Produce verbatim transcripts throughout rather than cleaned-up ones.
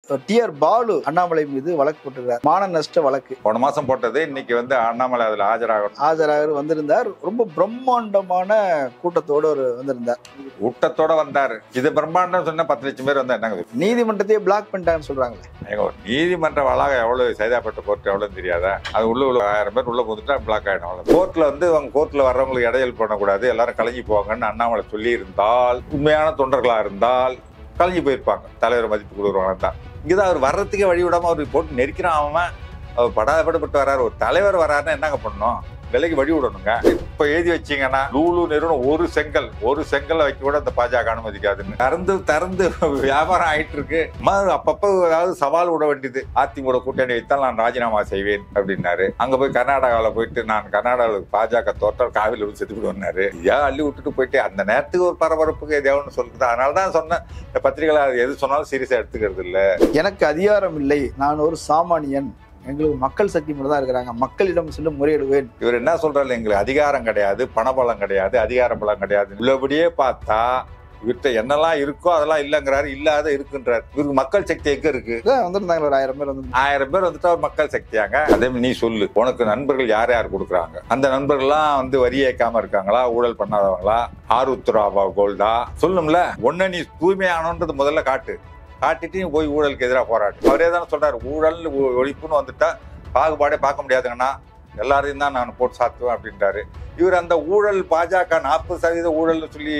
TR Balu Annamalai மீது வழக்கு போட்டிருக்கார். மான நஷ்ட வழக்கு போன மாசம் போட்டது. இன்னைக்கு வந்து அண்ணாமலை அதுல ஆஜராக ஆஜராக வந்திருந்தார். ரொம்ப பிரம்மாண்டமான கூட்டத்தோடு ஒரு வந்திருந்தார். கூட்டத்தோட வந்தாரு. இது பிரம்மாண்டம் சொன்னா பத்து லட்சம் பேர் வந்தா என்னங்க? நீதிமன்றத்தையே பிளாக் பண்ணிட்டாங்கன்னு சொல்றாங்களே. நீதிமன்ற வளாகம் எவ்வளவு சைதாப்பேட்டை கோர்ட் எவ்வளவு தெரியாதா? அது உள்ள உள்ள ஆயிரம் பேர் உள்ள போந்துட்டா பிளாக் ஆயிடும். கோர்ட்ல வந்து அவங்க கோர்ட்ல வர்றவங்களுக்கு இடையல் பண்ணக்கூடாது, எல்லாரும் கலைஞ்சி போவாங்கன்னு அண்ணாமலை சொல்லி இருந்தால், உண்மையான தொண்டர்களா இருந்தால் கலைஞ்சி போயிருப்பாங்க. தலைவர் மதிப்பு கொடுக்குறவங்க தான். இங்கதான் அவர் வர்றதுக்கே வழி விடாம அவர் போட்டு நெரிக்கிறான். அவன் அவர் படாதப்பட்டு வர்றாரு. ஒரு தலைவர் வர்றாருன்னா என்னங்க பண்ணணும்? விலைக்கு வழி விடணுங்க. இப்ப எழுதி வச்சீங்கன்னா லூலு நிறுவனம் ஒரு செங்கல் ஒரு செங்கல் வைக்க கூட அந்த பாஜக அனுமதிக்காதுன்னு திறந்து திறந்து வியாபாரம் ஆயிட்டு இருக்கு. அப்பப்ப ஏதாவது சவால் விட வேண்டியது. அதிமுக கூட்டணி வைத்தால் நான் ராஜினாமா செய்வேன் அப்படின்னாரு. அங்க போய் கர்நாடகாவில் போயிட்டு நான் கர்நாடகாவில் பாஜக தோற்றால் காவில விட்டு செத்து விடுவாரு. ஏன் அள்ளி விட்டுட்டு போயிட்டு அந்த நேரத்துக்கு ஒரு பரபரப்புக்கு எதையாவது சொல்றது. அதனாலதான் சொன்னேன், இந்த பத்திரிகைகளை எது சொன்னாலும் சீரியஸா எடுத்துக்கிறது இல்ல. எனக்கு அதிகாரம் இல்லை, நான் ஒரு சாமானியன், எங்களுக்கு மக்கள் சக்தி மட்டும் தான் இருக்கிறாங்க, மக்களிடம் சென்று முறையிடுவேன். இவர் என்ன சொல்றாரு? எங்களுக்கு அதிகாரம் கிடையாது, பணபலம் கிடையாது, அதிகார பலம் கிடையாது. உள்ளபடியே பார்த்தா இவர்கிட்ட என்னெல்லாம் இருக்கோ அதெல்லாம் இல்லங்கிறாரு, இல்லாத இருக்குன்றாரு. இவருக்கு மக்கள் சக்தி எங்க இருக்கு? வந்துருந்தாங்க ஒரு ஆயிரம் பேர் வந்து ஆயிரம் பேர் வந்துட்டா ஒரு மக்கள் சக்தியாங்க. அதே நீ சொல்லு, உனக்கு நண்பர்கள் யார் யார் கொடுக்குறாங்க? அந்த நண்பர்கள்லாம் வந்து வரி ஏற்காம இருக்காங்களா, ஊழல் பண்ணாதவங்களா, ஆருத்ராவா கோல்டா? சொல்லும்ல. ஒன்னு நீ தூய்மையானன்றது முதல்ல காட்டு. காட்டிட்டு போய் ஊழலுக்கு எதிராக போராட்டு. அவரே தானே சொல்றாரு, ஊழல் ஒழிப்புன்னு வந்துட்டா பாகுபாடே பார்க்க முடியாதுங்கன்னா எல்லாரையும் தான் நான் போட்டு சாத்துவேன் அப்படின்றாரு. இவர் அந்த ஊழல் பாஜக நாற்பது சதவீத ஊழல்னு சொல்லி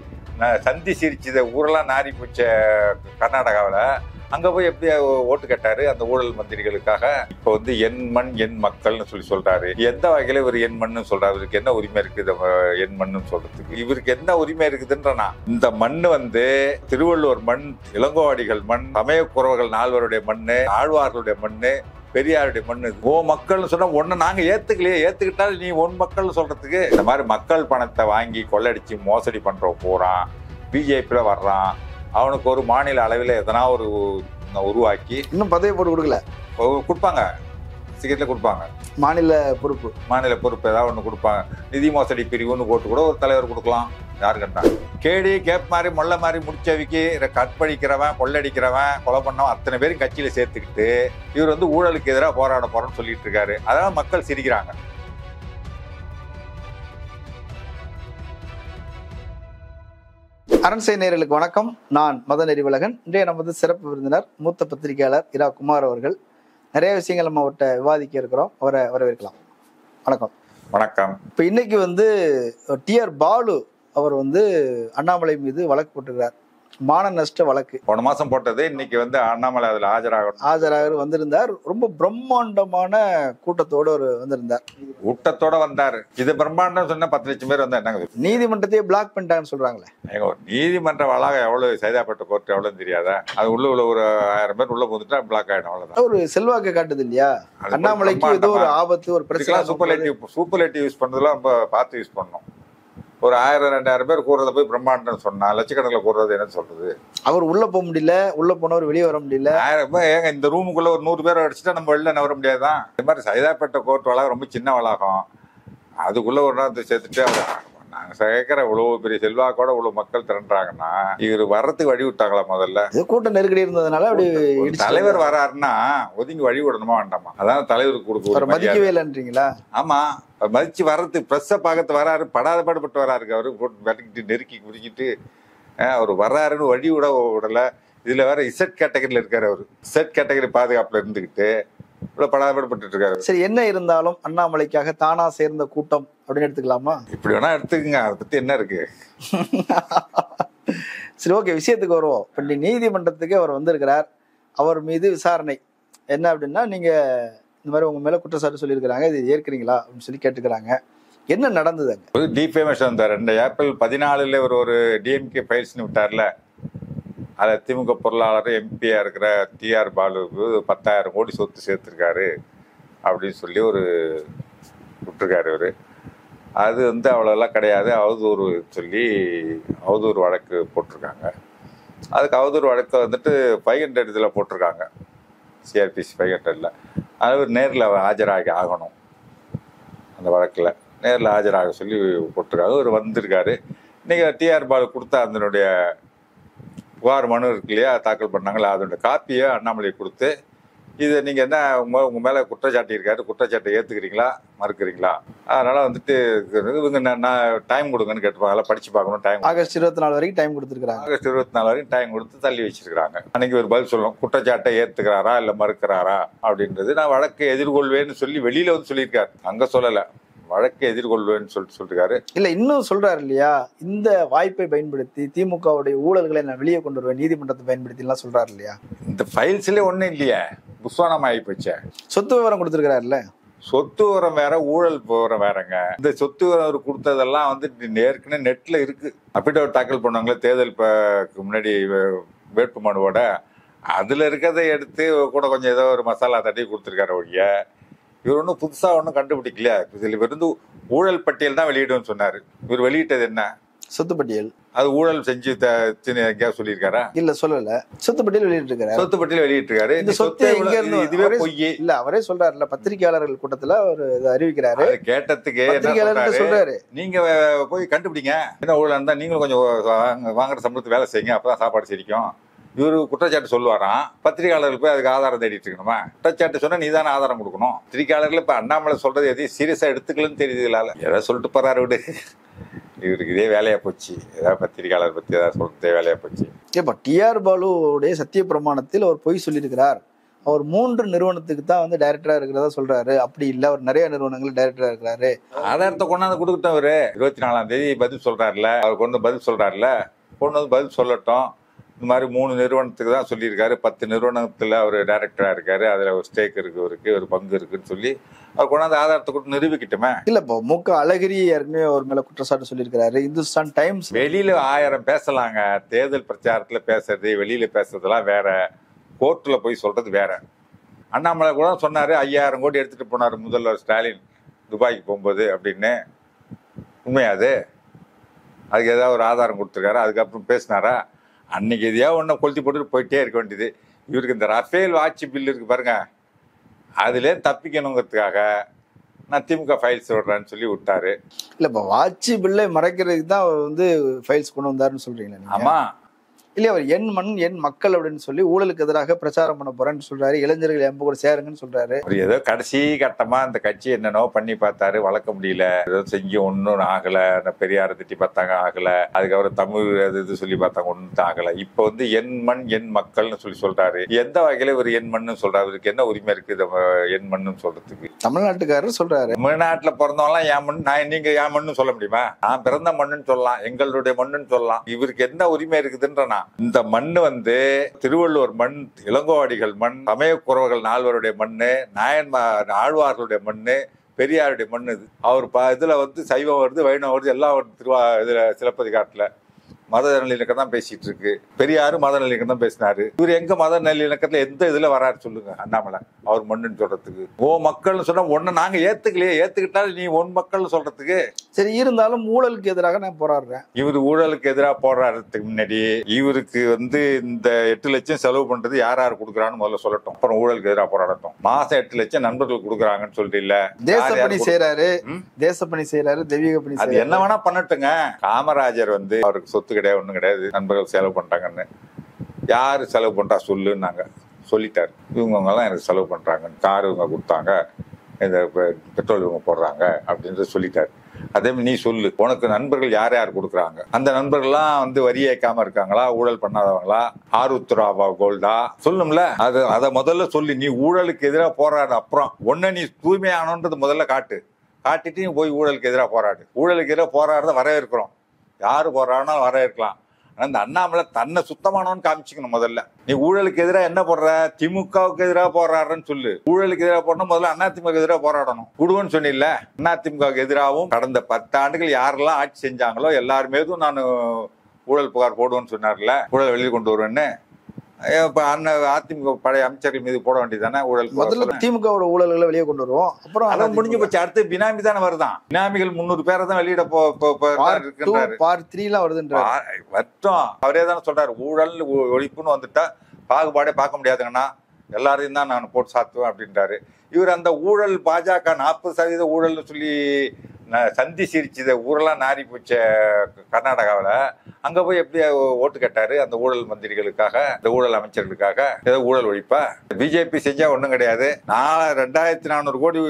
சந்தி சிரிச்சத ஊரெல்லாம் நாரி போச்ச கர்நாடகாவில் அங்க போய் எப்படி ஓட்டு கேட்டாரு அந்த ஊழல் மந்திரிகளுக்காக? இப்ப வந்து என் மண் என் மக்கள்னு சொல்லி சொல்றாரு. எந்த வகையில இவர் என் மண்ணு சொல்றாரு? இவருக்கு என்ன உரிமை இருக்குது என் மண்ணு சொல்றதுக்கு? இவருக்கு என்ன உரிமை இருக்குதுன்றனா, இந்த மண்ணு வந்து திருவள்ளுவர் மண், இளங்கோவாடிகள் மண், சமயக்குறவர்கள் நால்வருடைய மண்ணு, ஆழ்வார்களுடைய மண்ணு, பெரியாருடைய மண்ணு. ஓ மக்கள்னு சொன்னா ஒன்னு நாங்க ஏத்துக்கலையே, ஏத்துக்கிட்டாலும் நீ ஒன் மக்கள்னு சொல்றதுக்கு? இந்த மாதிரி மக்கள் பணத்தை வாங்கி கொள்ளடிச்சு மோசடி பண்ற போறான், பிஜேபியில வர்றான். அவனுக்கு ஒரு மாநில அளவில் எதனா ஒரு உருவாக்கி இன்னும் பதவி போட்டு கொடுக்கல, கொடுப்பாங்க, சீக்கிரத்தில் கொடுப்பாங்க. மாநில பொறுப்பு மாநில பொறுப்பு ஏதாவது ஒன்று கொடுப்பாங்க. நிதி மோசடி பிரிவுன்னு போட்டு கூட ஒரு தலைவர் கொடுக்கலாம். யாரு கண்டாங்க? கேடி கேப் மாதிரி மொல்ல மாதிரி முடிச்சவிக்கு கற்பழிக்கிறவன், கொள்ளடிக்கிறவன், கொலை பண்ணவன் அத்தனை பேரும் கட்சியில சேர்த்துக்கிட்டு இவர் வந்து ஊழலுக்கு எதிராக போராட போறோம்னு சொல்லிட்டு இருக்காரு. அதனால மக்கள் சிரிக்கிறாங்க. அரண்சை நேயர்களுக்கு வணக்கம். நான் மதன் அறிவழகன். இன்றைய நமது சிறப்பு விருந்தினர் மூத்த பத்திரிகையாளர் இரா குமார் அவர்கள். நிறைய விஷயங்கள் நம்ம அவர்கிட்ட விவாதிக்க இருக்கிறோம். அவரை வரவேற்கலாம். வணக்கம். வணக்கம். இப்போ இன்னைக்கு வந்து டிஆர் பாலு அவர் வந்து அண்ணாமலை மீது வழக்கு போட்டிருக்கிறார். மான நஷ்ட வழக்கு போன மாசம் போட்டது. இன்னைக்கு வந்து அண்ணாமலை அதுல ஆஜராக ஆஜராக வந்திருந்தார். ரொம்ப பிரம்மாண்டமான கூட்டத்தோடு ஒரு வந்திருந்தார். கூட்டத்தோட வந்தாரு. இது பிரம்மாண்டம் சொன்னா பத்து லட்சம் பேர் வந்தா என்னங்க? நீதிமன்றத்தையே பிளாக் பண்ணிட்டாங்கன்னு சொல்றாங்களே. நீதிமன்ற வளாகம் எவ்வளவு சைதாப்பேட்டை கோர்ட் எவ்வளவு தெரியாதா? அது உள்ள உள்ள ஒரு ஆயிரம் பேர் உள்ள போந்துட்டா பிளாக் ஆயிடும். அவ்வளவுதான். ஒரு செல்வாக்கு காட்டுது இல்லையா? அண்ணாமலைக்கு ஏதோ ஒரு ஆபத்து, ஒரு பிரச்சனை. சூப்பர்லேட்டிவ் சூப்பர்லேட்டிவ் யூஸ் பண்றதுலாம் ரொம்ப பார்த்து யூஸ் பண்ணணும். ஒரு ஆயிரம் ரெண்டாயிரம் பேர் கூறத போய் பிரம்மாண்டம் சொன்னா லட்சக்கணக்கில் கூறது என்ன சொல்றது? அவர் உள்ள போக முடியல, உள்ள போனவர் வெளியே வர முடியல. ஆயிரம் பேர் ஏங்க இந்த ரூமுக்குள்ள ஒரு நூறு பேர் அடிச்சுட்டா நம்ம வெளில நவர முடியாதான்? இந்த மாதிரி சைதாப்பேட்டை கோர்ட் வளாகம் ரொம்ப சின்ன வளாகம். அதுக்குள்ள ஒரு நாள் சேர்த்துட்டு அவர் நாங்க சேர்க்கிற இவ்வளவு பெரிய செல்வாக்கோட இவ்வளவு மக்கள் திரண்டாங்கன்னா இவர் வர்றதுக்கு வழி விட்டாங்களா? முதல்ல கூட்டம் நெருக்கடி இருந்ததுனால அப்படி தலைவர் வராருன்னா ஒதுங்கி வழி விடணுமா வேண்டாமா? அதான் தலைவருக்கு கொடுக்க மதிக்கவே இல்லைன்றீங்களா? ஆமா, மதிச்சு வர்றது பிரஸ்ஸை பார்க்கறது வராரு, படாத பாடுபட்டு வராருக்கு. அவரு போட்டு விளக்கிட்டு நெருக்கி குடிக்கிட்டு அவர் வர்றாருன்னு வழி விட விடல. இதுல வேற இசட் கேட்டகரியில இருக்காரு. அவரு இசட் கேட்டகரி பாதுகாப்புல இருந்துகிட்டு இவ்வளவு படாதபாடுபட்டு இருக்காரு. சரி, என்ன இருந்தாலும் அண்ணாமலைக்காக தானா சேர்ந்த கூட்டம் அப்படின்னு எடுத்துக்கலாமா? இப்படி வேணா எடுத்துக்கங்க, அதை பத்தி என்ன இருக்கு? சரி, ஓகே, விஷயத்துக்கு வருவோம். இப்ப நீதிமன்றத்துக்கு அவர் வந்திருக்கிறார். அவர் மீது விசாரணை என்ன அப்படின்னா, நீங்க இந்த மாதிரி உங்க மேல குற்றச்சாட்டு சொல்லியிருக்கிறாங்க, இது ஏற்கிறீங்களா அப்படின்னு சொல்லி கேட்டுக்கிறாங்க. என்ன நடந்தது அங்க? டிஃபேமேஷன் தான். ரெண்டு ஏப்ரல் பதினாலுல ஒரு ஒரு டிஎம்கே ஃபைல்ஸ்னு விட்டார்ல, அதை திமுக பொருளாளர் எம்பியா இருக்கிற டிஆர் பாலுக்கு பத்தாயிரம் கோடி சொத்து சேர்த்திருக்காரு அப்படின்னு சொல்லி ஒரு விட்டுருக்காரு இவரு. அது வந்து அவ்வளோலாம் கிடையாது, அவதூறு சொல்லி அவதூறு வழக்கு போட்டிருக்காங்க. அதுக்கு அவதூறு வழக்கை வந்துட்டு ஃபைவ் ஹண்ட்ரட் இதில் போட்டிருக்காங்க, சிஆர்பிசி ஃபைவ் ஹண்ட்ரட்ல. அது நேரில் ஆஜராகி ஆகணும். அந்த வழக்கில் நேரில் ஆஜராக சொல்லி போட்டிருக்காங்க. அவர் வந்திருக்காரு. இன்னைக்கு டிஆர் பாலு கொடுத்த அதனுடைய புகார் மனு இருக்கு இல்லையா தாக்கல் பண்ணாங்களா, அதோட காப்பியை அண்ணாமலை கொடுத்து இதை நீங்க என்ன உங்க உங்க மேல குற்றச்சாட்டி இருக்காரு, குற்றச்சாட்டை ஏத்துக்கிறீங்களா மறுக்கிறீங்களா, அதனால வந்துட்டு இவங்க நான் டைம் கொடுங்கன்னு கேட்டுப்பாங்க, படிச்சு பார்க்கணும் டைம். ஆகஸ்ட் இருபத்தி நாலு வரைக்கும் டைம் கொடுத்துருக்காங்க. ஆகஸ்ட் இருபத்தி நாலு வரைக்கும் டைம் கொடுத்து தள்ளி வச்சிருக்காங்க. அன்னைக்கு ஒரு பதில் சொல்லணும், குற்றச்சாட்டை ஏத்துக்கிறாரா இல்ல மறுக்கிறாரா அப்படின்றது. நான் வழக்கை எதிர்கொள்வேன்னு சொல்லி வெளியில வந்து சொல்லியிருக்காரு, அங்க சொல்லல, வழக்கை எதிர்கொள்வேன்னு சொல்லிட்டு சொல்லிருக்காரு. இல்ல இன்னும் சொல்றாரு இல்லையா, இந்த வாய்ப்பை பயன்படுத்தி திமுகவுடைய ஊழல்களை நான் வெளியே கொண்டு வருவேன் நீதிமன்றத்தை பயன்படுத்தி எல்லாம் சொல்றாரு இல்லையா. இந்த ஃபைல்ஸ்ல ஒண்ணும் இல்லையே, புஸ்வானம் ஆகி போச்சே. சொத்து விவரம் கொடுத்துருக்காருல்ல, சொத்து விவரம் வேற ஊழல் விவரம் வேறங்க. இந்த சொத்து விவரம் கொடுத்ததெல்லாம் வந்து ஏற்கனவே நெட்ல இருக்கு. அபிடவிட் தாக்கல் பண்ணுவாங்களே தேர்தல் முன்னாடி வேட்புமனுவோட, அதுல இருக்கிறத எடுத்து கூட கொஞ்சம் ஏதோ ஒரு மசாலா தட்டி கொடுத்துருக்காரு ஒழிய இவர் ஒன்றும் புதுசா ஒன்றும் கண்டுபிடிக்கலையா. இதுல இருந்து ஊழல் பட்டியல் தான் வெளியிடுன்னு சொன்னாரு. இவர் வெளியிட்டது என்ன? சொத்து பட்டியல். அது ஊழல் செஞ்சு எங்கேயாவது சொல்லியிருக்காரா? இல்ல சொல்லல, சொத்து பட்டியல் வெளியிட்டு இருக்காரு. சொத்து பட்டியல் வெளியிட்டு இருக்காரு. இந்த சொத்து எங்க இருந்து இதுவே பொய் இல்ல, அவரே சொல்றாருல்ல பத்திரிகையாளர்கள் கூட்டத்துல ஒரு அறிவிக்கிறாரு. கேட்டதுக்கு பத்திரிகையாளர் சொல்றாரு, நீங்க போய் கண்டுபிடிங்க என்ன ஊழல் இருந்தா நீங்களும் கொஞ்சம் வாங்குற சம்பளத்துக்கு வேலை செய்யுங்க, அப்பதான் சாப்பாடு சிரிக்கும். இவரு குற்றச்சாட்டு சொல்லுவாராம், பத்திரிகையாளர்கள் போய் அதுக்கு ஆதாரம் தேடிட்டு இருக்கணுமா? குற்றச்சாட்டு சொன்னா நீ தானே ஆதாரம் கொடுக்கணும். பத்திரிகையாளர்கள் இப்ப அண்ணாமலை சொல்றது எதையும் சீரியஸா எடுத்துக்கலன்னு தெரியுது. இல்லால ஏதாவது சொல்லிட்டு போறாரு விடு, இவருக்கு இதே வேலையா போச்சு. ஏதாவது பத்திரிகையாளர் பத்தி ஏதாவது சொல்றதே வேலையா போச்சு. இப்ப டி ஆர் பாலுடைய சத்திய பிரமாணத்தில் அவர் பொய் சொல்லியிருக்கிறார். அவர் மூன்று நிறுவனத்துக்கு தான் வந்து டைரக்டரா இருக்கிறதா சொல்றாரு. அப்படி இல்ல, அவர் நிறைய நிறுவனங்கள் டைரக்டரா இருக்கிறாரு. ஆதாரத்தை கொண்டாந்து கொடுக்கட்டும். அவரு இருபத்தி நாலாம் தேதி பதில் சொல்றாருல, அவர் கொண்டு பதில் சொல்றாருல, கொண்டு வந்து பதில் சொல்லட்டும். இந்த மாதிரி மூணு நிறுவனத்துக்கு தான் சொல்லியிருக்காரு. பத்து நிறுவனத்துல அவர் டைரக்டரா இருக்காரு, அதுல ஒரு ஸ்டேக் இருக்கு, இருக்கு ஒரு பங்கு இருக்குன்னு சொல்லி அவர் கொண்டாந்து ஆதாரத்தை கொடுத்து நிரூபிக்கிட்டுமே. இல்ல இப்போ மு க அழகிரி ஏற்கனவே அவர் மேல குற்றச்சாட்டு சொல்லியிருக்காரு. இந்துஸ்தான் டைம்ஸ் வெளியில ஆயிரம் பேசலாங்க, தேர்தல் பிரச்சாரத்துல பேசுறது வெளியில பேசுறதுலாம் வேற, கோர்ட்ல போய் சொல்றது வேற. அண்ணாமலை கூட சொன்னாரு ஐயாயிரம் கோடி எடுத்துட்டு போனாரு முதல்வர் ஸ்டாலின் துபாய்க்கு போகும்போது அப்படின்னு. உண்மையாது? அதுக்கு ஏதாவது ஒரு ஆதாரம் கொடுத்துருக்காரு, அதுக்கப்புறம் பேசினாரா? அன்னைக்கு எதையாவது ஒன்றும் கொளுத்தி போட்டுட்டு போயிட்டே இருக்க வேண்டியது. இவருக்கு இந்த ரஃபேல் வாட்சி பில் இருக்கு பாருங்க, அதுல தப்பிக்கணுங்கிறதுக்காக நான் திமுக ஃபைல்ஸ் விடுறேன்னு சொல்லி விட்டாரு. இல்ல இப்ப வாட்சி பில்லை மறைக்கிறதுக்கு தான் அவர் வந்து ஃபைல்ஸ் கொண்டு வந்தாருன்னு சொல்றீங்களா? ஆமா. இல்ல அவர் என் மண் என் மக்கள் அப்படின்னு சொல்லி ஊழலுக்கு எதிராக பிரச்சாரம் பண்ண போறேன்னு சொல்றாரு. இளைஞர்கள் எம்ப கூட சேருங்கன்னு சொல்றாரு. ஏதோ கடைசி கட்டமா அந்த கட்சி என்னன்னோ பண்ணி பார்த்தாரு, வளர்க்க முடியல. ஏதோ செஞ்சு ஒன்னும் ஆகல. பெரியாரை திட்டி பார்த்தாங்க, ஆகல. அதுக்கப்புறம் தமிழ் இது சொல்லி பார்த்தாங்க, ஒன்னும் ஆகல. இப்ப வந்து என் மண் என் மக்கள்னு சொல்லி சொல்றாரு. எந்த வகையில ஒரு என் மண்ணு சொல்றாரு? இவருக்கு என்ன உரிமை இருக்கு என் மண்ணு சொல்றதுக்கு? தமிழ்நாட்டுக்காரர் சொல்றாரு, தமிழ்நாட்டுல பிறந்தவங்களாம் என் மண், நான் நீங்க என் மண்ணு சொல்ல முடியுமா? நான் பிறந்த மண்ணுன்னு சொல்லலாம், எங்களுடைய மண்ணுன்னு சொல்லலாம். இவருக்கு என்ன உரிமை இருக்குதுன்ற இந்த மண்ணு வந்து திருவள்ளுவர் மண், இளங்கோவடிகள் மண், சமயக்குறவர்கள் நால்வருடைய மண்ணு, நாயன்மார் ஆழ்வார்களுடைய மண்ணு, பெரியாருடைய மண்ணு. இது அவர் இதுல வந்து சைவம் வருது, வைணவம் வருது, எல்லாம் வருது. திருவா இதுல சிலப்பதிகாரத்துல மத நல்லிணக்கம் தான் பேசிட்டு இருக்கு. பெரியாரு மத நல்லிணக்கம் தான் பேசினாரு. இவர் எங்க மத நல்லிணக்கத்துல எந்த இதுல வராரு சொல்லுங்க அண்ணாமலை அவர் மண்ணுன்னு சொல்றதுக்கு? ஓ மக்கள்னு சொன்னா ஒன்னு நாங்க ஏத்துக்கலையே, ஏத்துக்கிட்டாலும் நீ ஒன் மக்கள்னு சொல்றதுக்கு? சரி, இருந்தாலும் ஊழலுக்கு எதிராக நான் போராடுறேன். இவர் ஊழலுக்கு எதிராக போராடுறதுக்கு முன்னாடி இவருக்கு வந்து இந்த எட்டு லட்சம் செலவு பண்றது யார் யார் கொடுக்குறான்னு முதல்ல சொல்லட்டும், அப்புறம் ஊழலுக்கு எதிராக போராடட்டும். மாசம் எட்டு லட்சம் நண்பர்கள் கொடுக்குறாங்கன்னு சொல்லிட்டு இல்ல, தேசப்பணி செய்யறாரு, தேசப்பணி செய்யறாரு, தெய்வீக பணி. அது என்ன வேணா பண்ணட்டுங்க. காமராஜர் வந்து அவருக்கு சொத்து கிடையாது, ஒண்ணும் கிடையாது, நண்பர்கள் செலவு பண்றாங்கன்னு. யாரு செலவு பண்றா சொல்லுன்னாங்க, சொல்லிட்டாரு. இவங்க எல்லாம் எனக்கு செலவு பண்றாங்க, கார் இவங்க கொடுத்தாங்க, இந்த பெட்ரோல் இவங்க போடுறாங்க அப்படின்னு சொல்லிட்டாரு. அதே மாதிரி நீ சொல்லு, உனக்கு நண்பர்கள் யார் யார் கொடுக்குறாங்க? அந்த நண்பர்கள்லாம் வந்து வரி ஏற்காம இருக்காங்களா, ஊழல் பண்ணாதவங்களா, ஆருத்ராவா கோல்டா சொல்லும்ல. அது அதை முதல்ல சொல்லி நீ ஊழலுக்கு எதிராக போராடு. அப்புறம் ஒன்னு நீ தூய்மையானன்றது முதல்ல காட்டு, காட்டிட்டு நீ போய் ஊழலுக்கு எதிராக போராடு. ஊழலுக்கு எதிராக போராடுறத வரவேற்கிறோம், யாரு போறாலும் வரவேற்கலாம். ஆனா இந்த அண்ணாமலை தன்னை சுத்தமானவன்னு காமிச்சுக்கணும். முதல்ல நீ ஊழலுக்கு எதிராக என்ன போடுற? திமுகவுக்கு எதிராக போராடுறன்னு சொல்லு. ஊழலுக்கு எதிராக போடணும், முதல்ல அண்ணா திமுக எதிராக போராடணும். விடுவோன்னு சொன்னில்ல. அண்ணா திமுகவுக்கு எதிராகவும் கடந்த பத்து ஆண்டுகள் யாரெல்லாம் ஆட்சி செஞ்சாங்களோ எல்லாருமேதும் நான் ஊழல் புகார் போடுவேன்னு சொன்னார்ல, ஊழல் வெளியே கொண்டு வருவேன்னு. அதிமுக பழைய அமைச்சர்கள் மீது போட வேண்டியதானே ஊழல்? முதல்ல திமுகவோட ஊழல்களை வெளியே கொண்டு வருவோம், அப்புறம் அதான் முடிஞ்சு போச்சு. அடுத்து பினாமி தானே வருதான். பினாமிகள் முன்னூறு பேரை தான் வெளியிட வட்டம். அவரே தானே சொல்றாரு, ஊழல் ஒழிப்புன்னு வந்துட்டா பாகுபாடே பார்க்க முடியாதுங்கன்னா எல்லாரையும் தான் நான் போட்டு சாத்துவேன் அப்படின்றாரு. இவர் அந்த ஊழல் பாஜக நாற்பது சதவீத ஊழல்னு சொல்லி சந்தி சிரிச்சத ஊரெல்லாம் நாரி போச்ச கர்நாடகாவில் அங்க போய் எப்படி ஓட்டு கேட்டாரு அந்த ஊழல் மந்திரிகளுக்காக, இந்த ஊழல் அமைச்சர்களுக்காக? ஏதோ ஊழல் ஒழிப்பா? பிஜேபி செஞ்சா ஒண்ணும் கிடையாது. நாலு ரெண்டாயிரத்தி நானூறு கோடி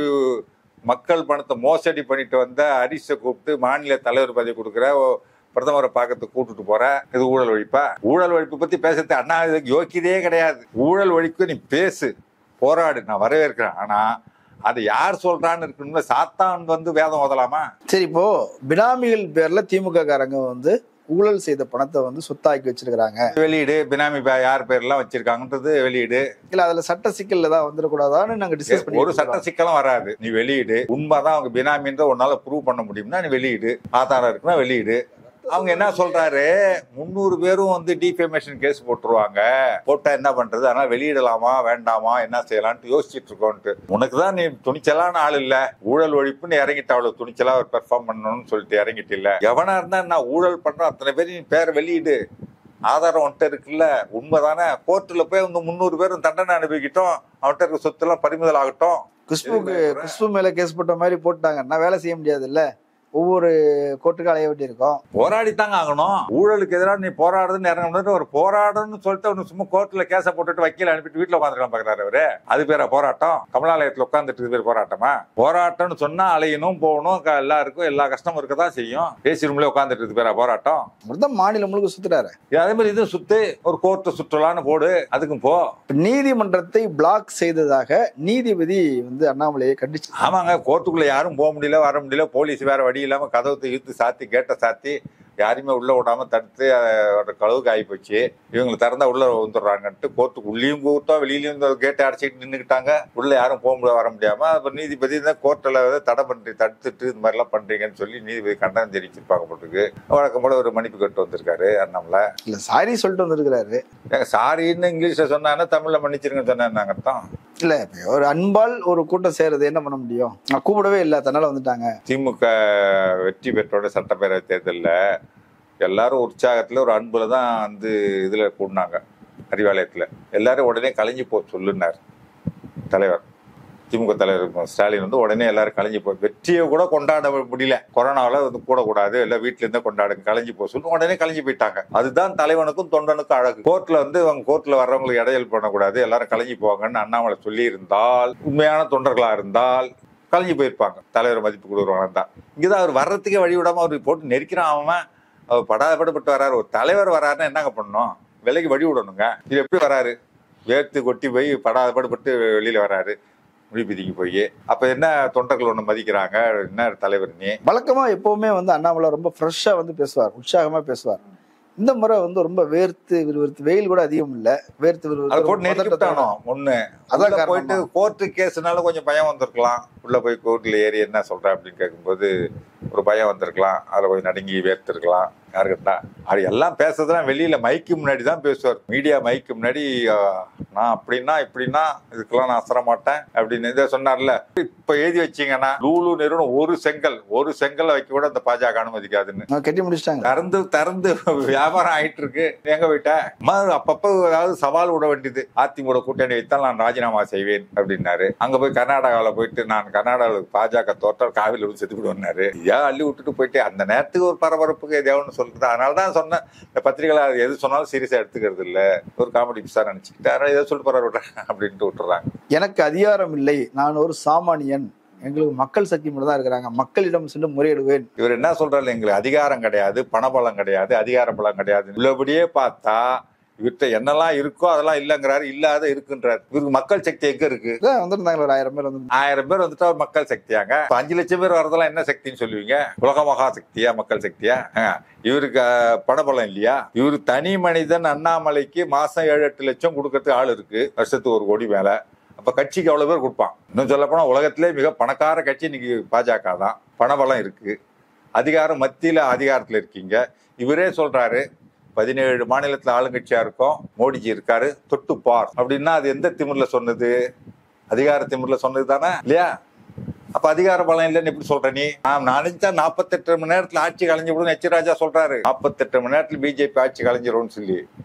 மக்கள் பணத்தை மோசடி பண்ணிட்டு வந்த ஹரிஷை கூப்பிட்டு மாநில தலைவர் பதவி கொடுக்குற பிரதமரை பார்க்கறதுக்கு கூட்டுட்டு போற, இது ஊழல் ஒழிப்பா? ஊழல் ஒழிப்பு பத்தி பேசுறது அண்ணா இதுக்கு யோக்கியதே கிடையாது. ஊழல் ஒழிப்பு நீ பேசு, போராடு, நான் வரவேற்கிறேன். ஆனா அது யார் சொல்றான்னு இருக்கணும்ல. சாத்தான் வந்து வேதம் ஓதலாமா? சரி, இப்போ பினாமிகள் பேர்ல திமுக காரங்க வந்து ஊழல் செய்த பணத்தை வந்து சொத்தாக்கி வச்சிருக்காங்க. வெளியீடு பினாமி யார் பேர்லாம் வச்சிருக்காங்கன்றது வெளியீடு. இல்ல அதுல சட்ட சிக்கல் ஏதாவது வந்துடக்கூடாதான்னு நாங்க டிஸ்கஸ் பண்ணி. ஒரு சட்ட சிக்கலும் வராது. நீ வெளியீடு, உண்மைதான் அவங்க பினாமின்ற உன்னால ப்ரூவ் பண்ண முடியும்னா நீ வெளியீடு, ஆதாரம் இருக்குன்னா வெளியீடு. அவங்க என்ன சொல்றாரு, முன்னூறு பேரும் வந்து டிஃபேமேஷன் கேஸ் போட்டுருவாங்க, போட்டா என்ன பண்றது, அதனால வெளியிடலாமா வேண்டாமா என்ன செய்யலாம்னு யோசிச்சுட்டு இருக்கோன்ட்டு. உனக்குதான் நீ துணிச்சலான ஆள் இல்ல, ஊழல் ஒழிப்புன்னு இறங்கிட்ட, அவ்வளவு துணிச்சலா ஒரு பெர்ஃபார்ம் பண்ணணும்னு சொல்லிட்டு இறங்கிட்டு இல்ல. எவனா இருந்தா நான் ஊழல் பண்றேன் அத்தனை பேர் நீ பேர் வெளியிடு, ஆதாரம் அவன்கிட்ட இருக்குல்ல, உண்மைதானே? கோர்ட்டுல போய் வந்து முன்னூறு பேரும் தண்டனை அனுபவிக்கிட்டோம், அவன்கிட்ட இருக்க சொத்து எல்லாம் பறிமுதல் ஆகட்டும். குஷ்புக்கு குஷ்பு மேல கேஸ் போட்ட மாதிரி போட்டாங்கன்னா வேலை செய்ய முடியாது இல்ல, ஒவ்வொரு கோர்ட்டுக்கு அலைய வேண்டி இருக்கும். போராடித்தாங்க ஆகணும். ஊழலுக்கு எதிராக நீ போராடுறதுன்னு இறங்க ஒரு போராடணும்னு சொல்லிட்டு அவனு சும்மா கோர்ட்ல கேஸ போட்டுட்டு வக்கீல அனுப்பிட்டு வீட்டுல உட்காந்துக்கலாம் பாக்குறாரு அவரு. அது பேர போராட்டம்? கமலாலயத்துல உட்காந்துட்டு பேர் போராட்டமா? போராட்டம்னு சொன்னா அலையணும் போகணும், எல்லாருக்கும் எல்லா கஷ்டமும் இருக்கதான் செய்யும். ஏசி ரூம்ல உட்காந்துட்டு இருக்கு பேரா போராட்டம்? மாநிலம் முழுக்க சுத்துறாரு. அதே மாதிரி இதுவும் சுத்து, ஒரு கோர்ட்டு சுற்றலான்னு போடு, அதுக்கும் போ. நீதிமன்றத்தை பிளாக் செய்ததாக நீதிபதி வந்து அண்ணாமலையை கண்டிச்சு. ஆமாங்க, கோர்ட்டுக்குள்ள யாரும் போக முடியல, வர முடியல, போலீஸ் வேற வழி இல்லாம கதவை இழுத்து சாத்தி கேட்ட சாத்தி யாரையுமே உள்ள விடாம தடுத்து கழுவுக்கு ஆகி போச்சு. இவங்களை திறந்தா உள்ள வந்துடுறாங்கன்ட்டு கோர்ட்டுக்கு உள்ளயும் கூட்டா வெளியிலயும் கேட்டை அடைச்சிட்டு நின்றுக்கிட்டாங்க. உள்ள யாரும் போக முடியாது, வர முடியாம. அப்ப நீதிபதி தான் கோர்ட்டில் தடை பண்ணி தடுத்துட்டு இந்த மாதிரி எல்லாம் பண்றீங்கன்னு சொல்லி நீதிபதி கண்டனம் தெரிவிச்சிருப்பாங்க போட்டுருக்கு. வழக்கம் போல ஒரு மன்னிப்பு கட்டு வந்திருக்காரு அண்ணாமலை. இல்ல சாரி சொல்லிட்டு வந்திருக்கிறாரு. சாரின்னு இங்கிலீஷ்ல சொன்னா தமிழ்ல மன்னிச்சிருங்கன்னு சொன்னாங்க அர்த்தம் இல்ல. ஒரு அன்பால் ஒரு கூட்டம் சேருது, என்ன பண்ண முடியும்? நான் கூப்பிடவே இல்லை, தன்னால வந்துட்டாங்க. திமுக வெற்றி பெற்றோட சட்டப்பேரவை தேர்தலில் எல்லாரும் உற்சாகத்துல ஒரு அன்புல தான் வந்து இதுல கூடினாங்க அறிவாலயத்துல. எல்லாரும் உடனே கலைஞ்சு போ சொல்லுனார் தலைவர், திமுக தலைவர் ஸ்டாலின் வந்து உடனே எல்லாரும் கலைஞ்சு போ, வெற்றியை கூட கொண்டாட முடியல, கொரோனாவில் வந்து கூடக்கூடாது, எல்லாம் வீட்டுல இருந்தா கொண்டாடுங்க, கலைஞ்சு போ சொல்லி உடனே கலைஞ்சு போயிட்டாங்க. அதுதான் தலைவனுக்கும் தொண்டனுக்கும் அழகு. கோர்ட்ல வந்து அவங்க கோர்ட்ல வர்றவங்களுக்கு இடையல் பண்ணக்கூடாது, எல்லாரும் கலைஞ்சு போவாங்கன்னு அண்ணாமலை சொல்லி இருந்தால், உண்மையான தொண்டர்களா இருந்தால் கலைஞ்சு போயிருப்பாங்க. தலைவர் மதிப்பு கொடுக்குறவங்க தான். இங்கதான் அவர் வர்றதுக்கே வழி விடாம அவர் போட்டு நெரிக்கிறான். அவன் அவர் படாதபட்டு வர்றாரு. ஒரு தலைவர் வர்றாருன்னா என்னங்க பண்ணணும்? விலைக்கு வழி விடணுங்க. இது எப்படி வராரு? வேர்த்து கொட்டி போய் படாதபட்டு வெளியில வர்றாரு முடிப்பதிக்கு போய். அப்ப என்ன தொண்டர்கள் ஒண்ணு மதிக்கிறாங்க, என்ன தலைவர் நீ? வழக்கமா எப்பவுமே வந்து அண்ணாமலை ரொம்ப ஃப்ரெஷ்ஷா வந்து பேசுவார், உற்சாகமா பேசுவார். இந்த முறை வந்து ரொம்ப வேர்த்து விறுவிறுத்து, வெயில் கூட அதிகம் இல்ல, வேர்த்து விறுவிறுத்து ஒண்ணு. அதான் போயிட்டு கோர்ட்டு கேஸ்னால கொஞ்சம் பயம் வந்திருக்கலாம். உள்ள போய் கோர்ட்ல ஏறி என்ன சொல்ற அப்படின்னு கேட்கும்போது ஒரு பயம் வந்திருக்கலாம். அதுல கொஞ்சம் நடுங்கி வேர்த்து இருக்கலாம். யாருக்கிட்டா அது எல்லாம் பேசுறதுலாம் வெளியில மைக்கு முன்னாடி தான் பேசுவார். மீடியா மைக்கு முன்னாடி நான் அப்படின்னா இப்படின்னா இதுக்கெல்லாம் நான் அசர மாட்டேன் அப்படின்னு இதை சொன்னார்ல. இப்ப எழுதி வச்சீங்கன்னா லூலு நிறுவனம் ஒரு செங்கல் ஒரு செங்கல் வைக்க கூட அந்த பாஜக அனுமதிக்காதுன்னு கட்டி முடிச்சிட்டாங்க. திறந்து திறந்து வியாபாரம் ஆயிட்டு இருக்கு. எங்க போயிட்ட அப்பப்ப ஏதாவது சவால் விட வேண்டியது. அதிமுக கூட்டணி வைத்தால் நான் ராஜினாமா செய்வேன் அப்படின்னாரு. அங்க போய் கர்நாடகாவில போயிட்டு நான் கர்நாடகாவில் பாஜக தோற்றால் காவில இருந்து செத்து விடுவாரு. ஏன் அள்ளி விட்டுட்டு போயிட்டு அந்த நேரத்துக்கு ஒரு பரபரப்புக்கு எதையாவது சொல்றது. அதனாலதான் சொன்னேன், இந்த பத்திரிகைல எது சொன்னாலும் சீரியஸா எடுத்துக்கிறது இல்ல, ஒரு காமெடி பிஸா நினைச்சுக்கிட்டு அதனால எதை சொல்லிட்டு போறாரு அப்படின்ட்டு விட்டுறாங்க. எனக்கு அதிகாரம் இல்லை, நான் ஒரு சாமானியன், எங்களுக்கு மக்கள் சக்தி மட்டும் தான் இருக்கிறாங்க, மக்களிடம் சென்று முறையிடுவேன். இவர் என்ன சொல்றாரு, எங்களுக்கு அதிகாரம் கிடையாது, பணபலம் கிடையாது, அதிகார பலம் கிடையாது. உள்ளபடியே பார்த்தா இவர்கிட்ட என்னெல்லாம் இருக்கோ அதெல்லாம் இல்லங்கிறாரு, இல்லாத இருக்குன்றாரு. இவருக்கு மக்கள் சக்தி எங்க இருக்கு? வந்துருந்தாங்க ஒரு ஆயிரம் பேர் வந்து ஆயிரம் பேர் வந்துட்டா ஒரு மக்கள் சக்தியாங்க. அஞ்சு லட்சம் பேர் வரதெல்லாம் என்ன சக்தின்னு சொல்லுவீங்க? உலக மகா சக்தியா மக்கள் சக்தியா? இவருக்கு பணபலம் இல்லையா? இவரு தனி மனிதன் அண்ணாமலைக்கு மாசம் ஏழு எட்டு லட்சம் கொடுக்கறதுக்கு ஆள் இருக்கு, வருஷத்துக்கு ஒரு கோடி மேல. அப்ப கட்சிக்கு அவ்வளவு பேர் கொடுப்பான். இன்னும் சொல்ல போனா உலகத்திலே மிக பணக்கார கட்சி இன்னைக்கு பாஜக தான். பணபலம் இருக்கு, அதிகாரம் மத்தியில அதிகாரத்துல இருக்கீங்க. இவரே சொல்றாரு பதினேழு மாநிலத்துல ஆளுங்கட்சியா இருக்கும், மோடிஜி இருக்காரு, தொட்டு பார் அப்படின்னா அது எந்த திமிர்ல சொன்னது? அதிகார திமிர்ல சொன்னது தானே இல்லையா? அப்ப அதிகார பலம் இல்லைன்னு எப்படி சொல்ற நீ? நினைச்சா நாற்பத்தி எட்டு மணி நேரத்துல ஆட்சி கலைஞ்சு விடும் எச் ராஜா சொல்றாரு. நாற்பத்தி எட்டு மணி நேரத்துல பிஜேபி ஆட்சி கலைஞ்சிரும்னு சொல்லி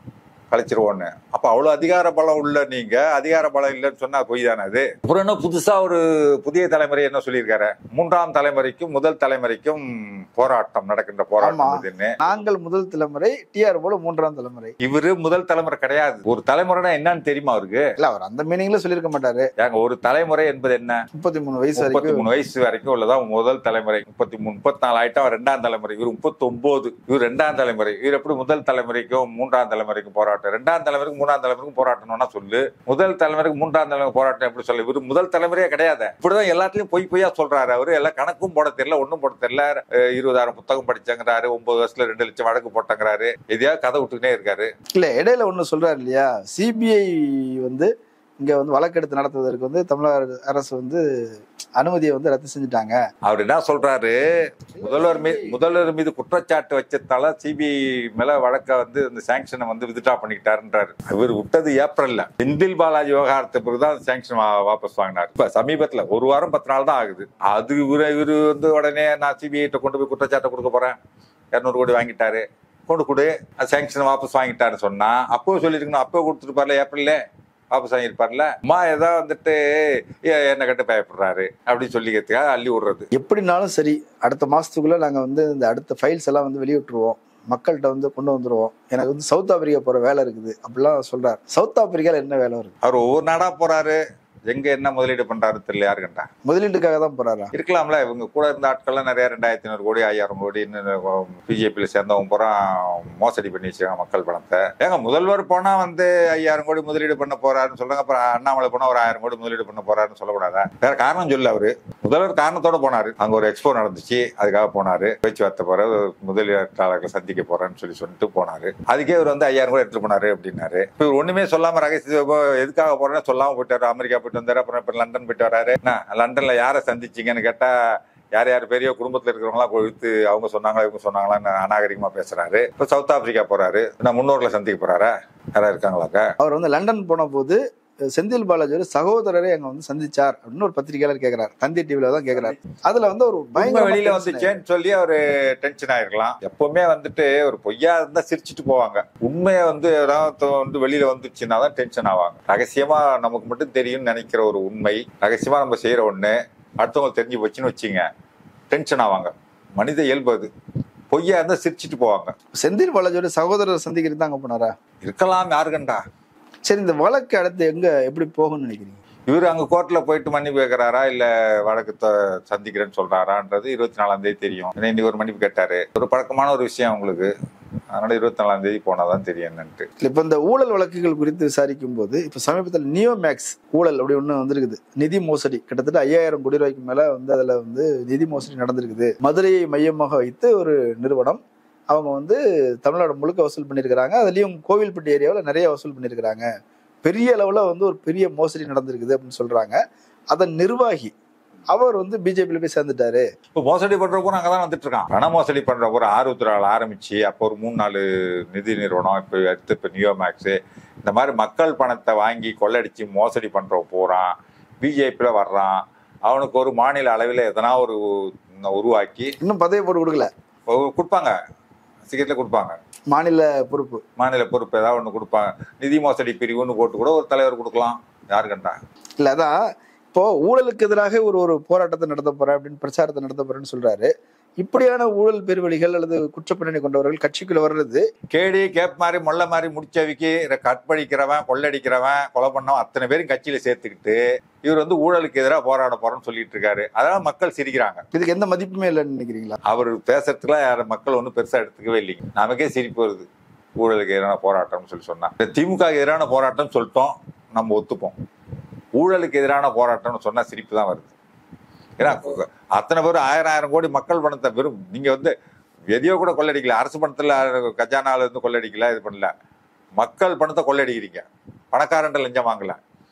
கலைச்சிருவோன்னு. அப்ப அவ்வளவு அதிகார பலம் உள்ள நீங்க அதிகார பலம் இல்லைன்னு சொன்னா பொய் தானே அது. அப்புறம் என்ன புதுசா ஒரு புதிய தலைமுறை என்ன சொல்லியிருக்காரு, மூன்றாம் தலைமுறைக்கும் முதல் தலைமுறைக்கும் போராட்டம் நடக்கின்ற போராட்டம். நாங்கள் முதல் தலைமுறை, டிஆர் போல மூன்றாம் தலைமுறை. இவரு முதல் தலைமுறை கிடையாது. ஒரு தலைமுறைனா என்னன்னு தெரியுமா அவருக்கு? இல்ல, அவர் அந்த மீனிங்ல சொல்லியிருக்க மாட்டாரு. ஏங்க, ஒரு தலைமுறை என்பது என்ன? முப்பத்தி மூணு வயசு முப்பத்தி மூணு வயசு வரைக்கும் உள்ளதான் முதல் தலைமுறை. முப்பத்தி மூணு முப்பத்தி நாலு ஆயிட்டம் ரெண்டாம் தலைமுறை. இவர் முப்பத்தி ஒன்பது, இவர் ரெண்டாம் தலைமுறை. இவர் எப்படி முதல் தலைமுறைக்கும் மூன்றாம் தலைமுறைக்கும் போராட்டம், ரெண்டாம் தலைமுறைக்கும் மூன்றாம் தலைமுறைக்கும் போராட்டம்னா சொல்லு. முதல் தலைமுறைக்கு மூன்றாம் தலைமுறை போராட்டம் எப்படி சொல்ல? இவர் முதல் தலைமுறையே கிடையாது. இப்படிதான் எல்லாத்துலயும் பொய் பொய்யா சொல்றாரு அவரு. எல்லாம் கணக்கும் போட தெரியல, ஒன்னும் போட தெரியல. இருபதாயிரம் புத்தகம் படிச்சங்கிறாரு, ஒன்பது வருஷத்துல ரெண்டு லட்சம் வழக்கு போட்டங்கிறாரு. எதையாவது கதை விட்டுக்கிட்டே இருக்காரு. இல்ல, இடையில ஒண்ணு சொல்றாரு இல்லையா, சிபிஐ வந்து இங்க வந்து வழக்கெடுத்து நடத்துவதற்கு வந்து தமிழக அரசு வந்து அனுமதியை வந்து ரத்து செஞ்சுட்டாங்க. அவர் என்ன சொல்றாரு, முதல்வர் மீது முதல்வர் மீது குற்றச்சாட்டு வச்சதால சிபிஐ மேல வழக்க வந்து இந்த சாங்ஷனை வந்து வித்ட்ரா பண்ணிக்கிட்டாருன்றாரு. இவர் விட்டது ஏப்ரல்ல, செந்தில் பாலாஜி விவகாரத்தை பிறகுதான் சாங்ஷன் வாபஸ் வாங்கினார். இப்ப சமீபத்துல ஒரு வாரம் பத்து நாள் தான் ஆகுது. அது இவரு இவரு வந்து உடனே நான் சிபிஐ கொண்டு போய் குற்றச்சாட்டை கொடுக்க போறேன், இருநூறு கோடி வாங்கிட்டாரு, கொண்டு கொடு சாங்ஷன் வாபஸ் வாங்கிட்டாருன்னு சொன்னா அப்போ சொல்லிருக்கணும். அப்போ கொடுத்துருப்பார்ல, ஏப்ரல்ல வாபஸ் வாங்கியிருப்பார்ல. அம்மா ஏதோ வந்துட்டு என்ன கட்டு பயப்படுறாரு அப்படின்னு சொல்லிக்கிறதுக்காக அள்ளி விடுறது. எப்படினாலும் சரி, அடுத்த மாசத்துக்குள்ள நாங்க வந்து இந்த அடுத்த ஃபைல்ஸ் எல்லாம் வந்து வெளியிட்டுருவோம், மக்கள்கிட்ட வந்து கொண்டு வந்துருவோம், எனக்கு வந்து சவுத் ஆப்பிரிக்கா போற வேலை இருக்குது அப்படிலாம் சொல்றாரு. சவுத் ஆப்பிரிக்கால என்ன வேலை வருது? அவர் ஒவ்வொரு நாடா போறாரு, எங்க என்ன முதலீடு பண்றாரு தெரியல. யாரு கண்டா முதலீட்டுக்காக தான் போறாரா? இருக்கலாம்ல. இவங்க கூட இருந்த ஆட்கள்லாம் நிறைய ரெண்டாயிரத்தி ஐநூறு கோடி ஐயாயிரம் கோடி பிஜேபியில சேர்ந்தவங்க பூரா மோசடி பண்ணி வச்சுக்காங்க மக்கள் பணத்தை. ஏங்க, முதல்வர் போனா வந்து ஐயாயிரம் கோடி முதலீடு பண்ண போறாருன்னு சொல்றாங்க, அப்புறம் அண்ணாமலை போனா ஒரு ஆயிரம் கோடி முதலீடு பண்ண போறாருன்னு சொல்லக்கூடாதா? வேற காரணம் சொல்லு. அவரு முதல்வர் காரணத்தோட போனாரு. அங்க ஒரு எக்ஸ்போ நடந்துச்சு, அதுக்காக போனாரு. பேச்சுவார்த்தை போற முதலீட்டாளர்களை சந்திக்க போறேன்னு சொல்லி சொல்லிட்டு போனாரு. அதுக்கே இவர் வந்து ஐயாயிரம் கோடி எடுத்துட்டு போனாரு அப்படின்னாரு. இவர் ஒண்ணுமே சொல்லாம ரகசிய எதுக்காக போறேன்னு சொல்லாம போயிட்டாரு. அமெரிக்கா போயிட்டு வந்தாரு, அப்புறம் இப்ப லண்டன் போயிட்டு வராரு. லண்டன்ல யாரை சந்திச்சீங்கன்னு கேட்டா யார் யார் பெரிய குடும்பத்துல இருக்கிறவங்களா கொடுத்து அவங்க சொன்னாங்களா இவங்க சொன்னாங்களான்னு அநாகரிகமா பேசுறாரு. இப்ப சவுத் ஆப்பிரிக்கா போறாரு, நான் முன்னோர்களை சந்திக்க போறாரா? யாரா இருக்காங்களாக்கா? அவர் வந்து லண்டன் போன போது செந்தில் பாலாஜி சகோதரரை அங்க வந்து சந்திச்சார் அப்படின்னு ஒரு பத்திரிகையாளர் கேட்கிறார். தந்தி டிவில தான் கேட்கிறாரு. அதுல வந்து ஒரு பயங்கர வெளியில வந்துச்சேன்னு சொல்லி அவரு டென்ஷன் ஆயிருக்கலாம். எப்பவுமே வந்துட்டு ஒரு பொய்யா இருந்தா சிரிச்சுட்டு போவாங்க. உண்மையை வந்து வந்து வெளியில வந்துச்சுன்னா தான் டென்ஷன் ஆவாங்க. ரகசியமா நமக்கு மட்டும் தெரியும்னு நினைக்கிற ஒரு உண்மை, ரகசியமா நம்ம செய்யற ஒண்ணு அடுத்தவங்களுக்கு தெரிஞ்சு போச்சுன்னு வச்சுங்க, டென்ஷன் ஆவாங்க. மனித இயல்பு அது. பொய்யா இருந்தா சிரிச்சுட்டு போவாங்க. செந்தில் பாலாஜியோட சகோதரர் சந்திக்கிறது தான் அங்க போனாரா? இருக்கலாம், யாரு கண்டா? சரி, இந்த வழக்கு அடுத்து எங்க எப்படி போகும்னு நினைக்கிறீங்க? இவரு அங்க கோர்ட்ல போயிட்டு மன்னிப்பு கேட்கிறாரா இல்ல வழக்கு சந்திக்கிறேன்னு சொல்றாரான்றது இருபத்தி நாலாம் தேதி தெரியும். இன்னைக்கு ஒரு மன்னிப்பு கேட்டாரு. ஒரு பழக்கமான ஒரு விஷயம் உங்களுக்கு, அதனால இருபத்தி நாலாம் தேதி போனாதான் தெரியும் என்னன்ட்டு. இப்ப இந்த ஊழல் வழக்குகள் குறித்து விசாரிக்கும் போது இப்ப சமீபத்தில் நியோ மேக்ஸ் ஊழல் அப்படி ஒண்ணு வந்திருக்குது. நிதி மோசடி கிட்டத்தட்ட ஐயாயிரம் கோடி ரூபாய்க்கு மேல வந்து அதுல வந்து நிதி மோசடி நடந்திருக்குது. மதுரையை மையமாக வைத்து ஒரு நிறுவனம் அவங்க வந்து தமிழ்நாடு முழுக்க வசூல் பண்ணியிருக்கிறாங்க. அதுலயும் கோவில்பட்டி ஏரியாவில் நிறைய வசூல் பண்ணியிருக்கிறாங்க. பெரிய அளவுல வந்து ஒரு பெரிய மோசடி நடந்திருக்குது அப்படின்னு சொல்றாங்க. அதன் நிர்வாகி அவர் வந்து பிஜேபியில போய் சேர்ந்துட்டாரு. இப்போ மோசடி பண்ற கூட அங்கதான் வந்துட்டு இருக்கான். பண மோசடி பண்ற கூட ஆர்வத்துறாள் ஆரம்பிச்சு அப்போ ஒரு மூணு நாலு நிதி நிறுவனம், இப்போ அடுத்து இப்போ நியோ மேக்ஸ், இந்த மாதிரி மக்கள் பணத்தை வாங்கி கொள்ளடிச்சு மோசடி பண்ற போறான். பிஜேபியில வர்றான். அவனுக்கு ஒரு மாநில அளவில் எதனா ஒரு உருவாக்கி இன்னும் பதவி போட்டு கொடுக்கல, கொடுப்பாங்க, சீக்கிரத்தில் கொடுப்பாங்க. மாநில பொறுப்பு மாநில பொறுப்பு ஏதாவது ஒன்று கொடுப்பாங்க. நிதி மோசடி பிரிவுன்னு போட்டு கூட ஒரு தலைவர் கொடுக்கலாம். யாரு கண்டா? இல்ல, அதான் இப்போ ஊழலுக்கு எதிராக ஒரு ஒரு போராட்டத்தை நடத்த போறேன் அப்படின்னு பிரச்சாரத்தை நடத்த போறேன்னு சொல்றாரு. இப்படியான ஊழல் பெருவழிகள் அல்லது குற்றப்பின்னணி கொண்டவர்கள் கட்சிக்குள்ள வர்றது கேடி கேப் மாதிரி மொல்ல மாதிரி முடிச்சவிக்கு கற்பழிக்கிறவன், கொள்ளடிக்கிறவன், கொலை பண்ணவன் அத்தனை பேரும் கட்சியில சேர்த்துக்கிட்டு இவர் வந்து ஊழலுக்கு எதிராக போராட போறோம்னு சொல்லிட்டு இருக்காரு. அதனால மக்கள் சிரிக்கிறாங்க. இதுக்கு எந்த மதிப்புமே இல்லைன்னு நினைக்கிறீங்களா? அவர் பேசுறதுக்குலாம் யார மக்கள் ஒன்றும் பெருசா எடுத்துக்கவே இல்லைங்க. நமக்கே சிரிப்பு வருது. ஊழலுக்கு எதிரான போராட்டம்னு சொல்லி சொன்னா திமுக எதிரான போராட்டம் சொல்லிட்டோம், நம்ம ஒத்துப்போம். ஊழலுக்கு எதிரான போராட்டம்னு சொன்னா சிரிப்பு தான் வருது. ஏன்னா அத்தனை பேரும் ஆயிரம் ஆயிரம் கோடி மக்கள் பணத்தை வெறும் நீங்க வந்து எதையோ கூட கொள்ளடிக்கல, அரசு பணத்துல கஜானால இருந்து கொள்ளடிக்கல, இது பண்ணல, மக்கள் பணத்தை கொள்ளடிக்கிறீங்க. பணக்காரன்ட்ட லஞ்சம் வாங்கல,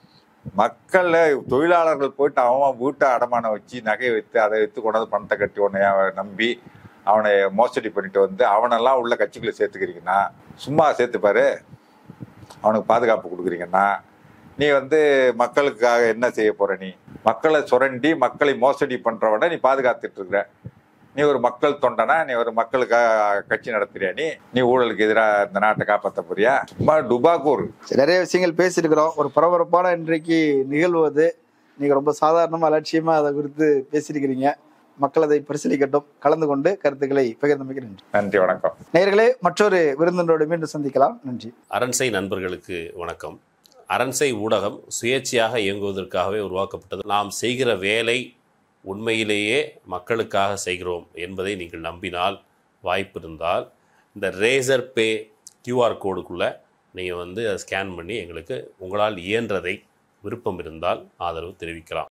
மக்கள் தொழிலாளர்கள் போயிட்டு அவன் வீட்டை அடமானம் வச்சு நகை வைத்து அதை வைத்து கொண்டாந்து பணத்தை கட்டி உன்னை நம்பி அவனை மோசடி பண்ணிட்டு வந்து அவனெல்லாம் உள்ள கட்சிக்குள்ள சேர்த்துக்கிறீங்கன்னா, சும்மா சேர்த்துப்பாரு, அவனுக்கு பாதுகாப்பு கொடுக்குறீங்கன்னா நீ வந்து மக்களுக்காக என்ன செய்ய போற? நீ மக்களை சுரண்டி மக்களை மோசடி பண்றவன நீ பாதுகாத்துட்டு இருக்கிற. நீ ஒரு மக்கள் தொண்டனா, நீ ஒரு மக்களுக்காக கட்சி நடத்துறியா, நீ நீ ஊழலுக்கு எதிராக இந்த நாட்டை காப்பாற்ற போறியா? சும்மா டுபாக்கூர். நிறைய விஷயங்கள் பேசியிருக்கிறோம். ஒரு பரபரப்பான இன்றைக்கு நிகழ்வது நீங்க ரொம்ப சாதாரணமா அலட்சியமா அதை குறித்து பேசியிருக்கிறீங்க. மக்கள் அதை பரிசீலிக்கட்டும். கலந்து கொண்டு கருத்துக்களை பகிர்ந்தமைக்கு நன்றி. நன்றி, வணக்கம். நேயர்களே, மற்றொரு விருந்தினரோடு மீண்டும் சந்திக்கலாம். நன்றி. அரண்சை நண்பர்களுக்கு வணக்கம். அரண்சை ஊடகம் சுயேட்சையாக இயங்குவதற்காகவே உருவாக்கப்பட்டது. நாம் செய்கிற வேலை உண்மையிலேயே மக்களுக்காக செய்கிறோம் என்பதை நீங்கள் நம்பினால், வாய்ப்பு இருந்தால் இந்த ரேசர் பே கியூஆர் கோடுக்குள்ளே நீங்கள் வந்து அதை ஸ்கேன் பண்ணி எங்களுக்கு உங்களால் இயன்றதை விருப்பம் இருந்தால் ஆதரவு தெரிவிக்கலாம்.